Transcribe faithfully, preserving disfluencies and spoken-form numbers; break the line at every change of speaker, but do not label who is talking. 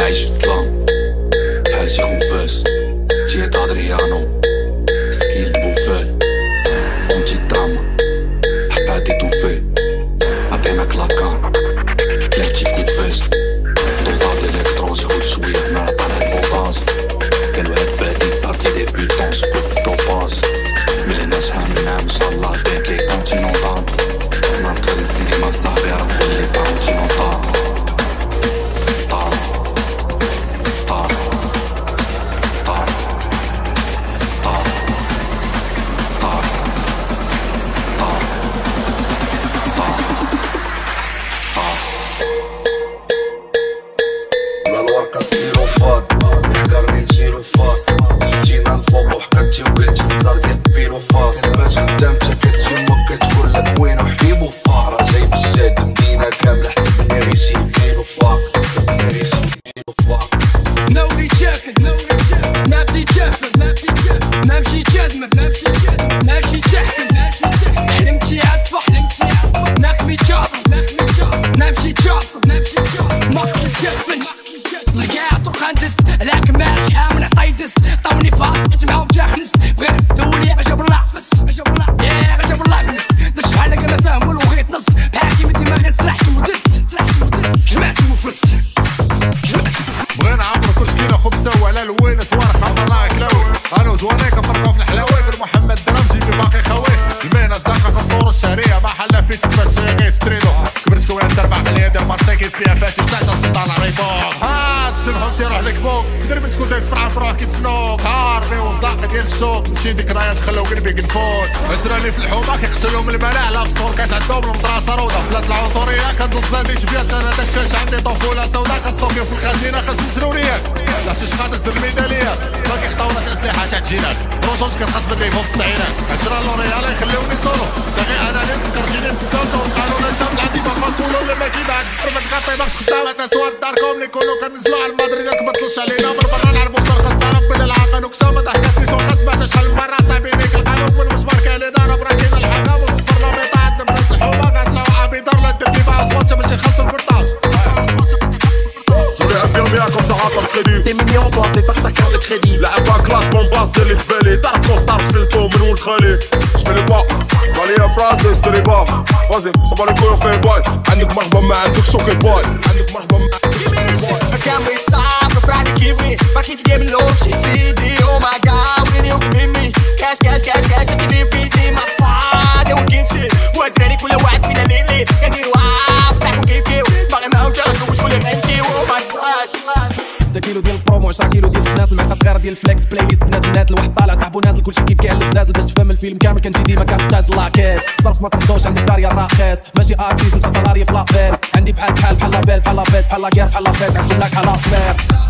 عايش في الظلام في حالتي خفاش تي تهضري انو سكيل بوفال اونتي دراما حكا دي توفي عطينا كلاكار لعبتي كوفاش دوزا ديليكترون شغل شوية هنا طالع الفوطاج قالو هاد بادي صارتي ديبيوتون شكو في الدوباج ملينا شحال من عام انشالله بيت لي كونتينونطال نهار دخل السينما صاحبي عرف ولي كونتينونطال
سيرو فاض يحقرني نجيرو فاس شفتينا الفوق وحكاتي وقلتي الزار ديال بيرو فاس باش خدامتها كتجي امك كتقولك وينو حبيبو فا راه جاي بالجاد مدينة كاملة حسبني غير شي بيرو فا حسبني غير شي بيرو فا
نوري جاكد نفسي جافد نمشي جدمر نمشي تحكم حلمتي عتفح ناكمي جاصل نمشي جاصل مقتل جافن لقاع طرق هندس لكن ما شحال من عطيدس طوني فاس معاهم جاخنس بغير يفتولي عجب الله عفس يا عجب الله بنس دش بحال هكا ما فاهم والو غير تنص بحال كيما ديما غير سرحت ودس جمعت وفرس
بغينا عمرو كلش كينا خبزة وعلى الوين سوار خمر راك كلاوي انا وزوانيك نفرقو في الحلاوي بن محمد درهم جيبي باقي خويه المهنة الزاقة خصورو الشهرية ما حلا فيتك باش غير ستريدو كبرت كوان ربع مليون درهم ماتساكيت فيها فاتي بتاعش السلطان الريبون هاد الشنحون كيروح لك بوك كدير بنت كون دايز فرعه فراه كيدفنوك هاربي وزلاقة ديال الشوك نمشي ذكريات خلو قلبي قنفوت عشراني في الحومة كيقتلوهم الملاع لا فصور كاش عندهم المدرسة روضة بلاد العنصرية كندوز زادي شبيات انا داكشي عندي طفولة سودا كنستوكيو في الخزينة خاص نشروريات لا شي شحال نزل الميداليات ما كيخطاوناش اسلحة تحت جينات روجوج كنخاص بدي فوق التسعينات عشرة لوريال يخليوني سولو تاغي انا اللي فكرتيني بتسالتو القانون شامل عندي ما نقولو ولا ما كيبانش تفرمت كاطي باش خدامات اسوار داركم اللي يكونوا كنزلو على المدريد ياك مطلش علينا من برا نعرفو سرقة ستارك بين العقل وكشا ما ضحكاتنيش وخصبات شحال من مرة صاحبينيك القانون والمجبر كالينا راه براكينا الحكام وصفر لوميطا عندنا بنات الحومة كطلعو عبيدار لا دير لي باع صوت باش يخلصو الكرطاج comme ça rentre le crédit.
T'es mignon, toi, t'es par ta carte de crédit.
La M A classe, mon basse, c'est les fêlés. T'as la grosse tarpe, c'est le tour, mais nous le crâlé. J'fais les pas, Mali à France, c'est les bars. Vas-y, ça va les couilles, on fait les bails. عندك مرحبا ما عندك شوك الباي. عندك مرحبا ما
I can't be stopped, I'm trying to keep me. But keep getting low, shit feedy. Oh my god, when you give me cash, cash, cash, cash, انت اللي بيدي ما صفاد وكين شي. ودراري كل واحد فينا ليلي كنديرو عاب تاعو كيف كيف. باغي معاهم تاخدو شكون اللي غنمشيو. Oh my god.
ستة كيلو ديال البرومو عشرة كيلو ديال الفناس المعطى صغيره ديال الفليكس بلاي ليست بنات النات الواحد طالع صاحبو نازل كلشي كيف كاين البزازل باش تفهم الفيلم كامل كنجي ديما كنختاز لاكيس صرف ما تردوش عندي كارير راخص ماشي ارتيست نتا سالاري في لافير عندي بحال بحال بحال لابيل بحال لافيت بحال لاكير بحال لافيت نقول لك على فير